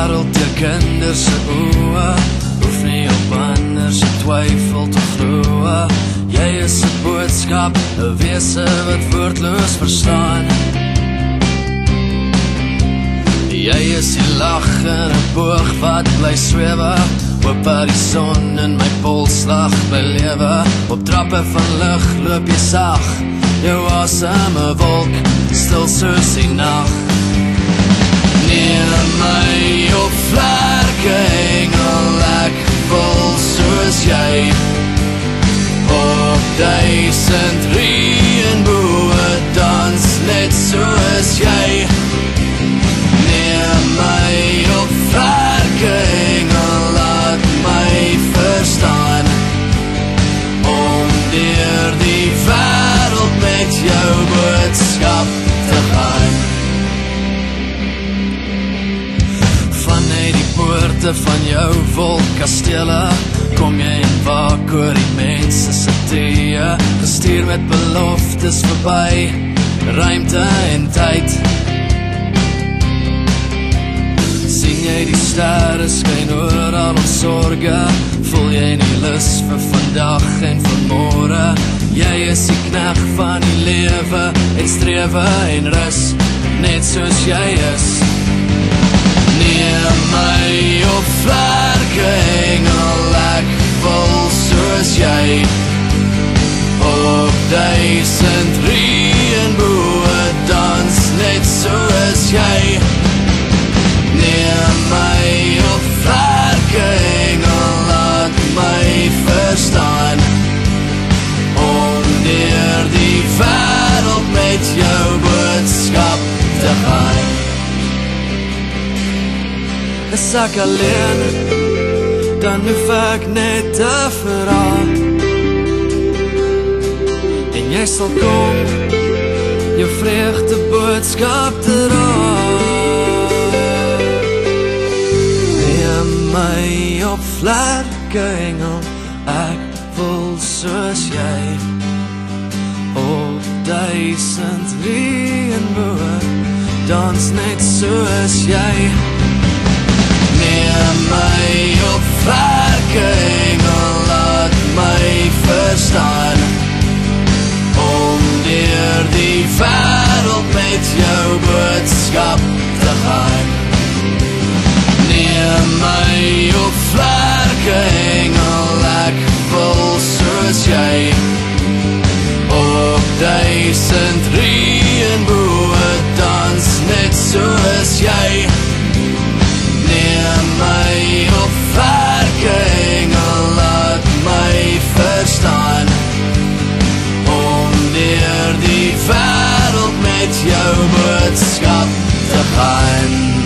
wêreld deur kinders se oë, hoef nie op ander se twyfel te glo. Jy is 'n boodskap, 'n wese wat woordloos verstaan. Jy is die lag in 'n boog wat bly swewe, op die son in my polsslag bly lewe. Op trappe van lig loop jy sag, jou aseme wolk, stil soos die nag. Neem my op vlerke, engel, ek wil soos jy, op 1000 reënboë dans net soos jy. Neem my op vlerke, engel, laat my verstaan, om deur die wêreld met jou boodskap te gaan. Vanuit die poorte van jou wolkkastele kom jy en waak oor die mense se tree, gestuur met beloftes verby ruimte en tyd. Sien jy die sterre skyn oor al ons sorge, voel jy nie lus vir vandag en vir môre. Jy is die knegt van die lewe en strewe en rus, net soos jy is. Neem my op vlerke, engel, ek wil soos jy, op 1000 reënboë dans net soos jy. Neem my op vlerke, engel, laat my verstaan, om deur die wêreld met jou boodskap te gaan. Is ek alleen, dan hoef ek net te vra, en jy sal kom, jou vreugde boodskap te dra. Neem my op vlerke, engel, ek wil soos jy, op 1000 reënboë dans net soos jy. Neem my op vlerke, engel, laat my verstaan, om deur die wêreld met jou boodskap te gaan. Neem my op vlerke, engel, ek wil soos jy, op 1000 reënboë dans net soos jy. Neem my op vlerke, engel, laat my verstaan, om deur die wêreld met jou boodskap te gaan.